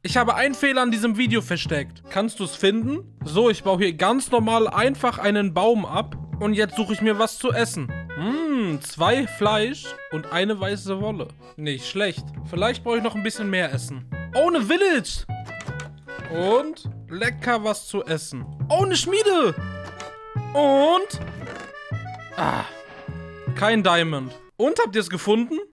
Ich habe einen Fehler an diesem Video versteckt. Kannst du es finden? So, ich baue hier ganz normal einfach einen Baum ab. Und jetzt suche ich mir was zu essen. 2 Fleisch und eine weiße Wolle. Nicht schlecht. Vielleicht brauche ich noch ein bisschen mehr Essen. Oh, eine Village! Und lecker was zu essen. Oh, eine Schmiede! Und... kein Diamond. Und, habt ihr es gefunden?